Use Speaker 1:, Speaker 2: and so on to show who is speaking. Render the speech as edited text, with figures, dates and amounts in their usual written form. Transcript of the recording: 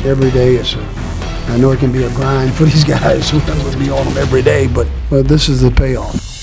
Speaker 1: Every day I know it can be a grind for these guys who will be on them every day, but this is the payoff.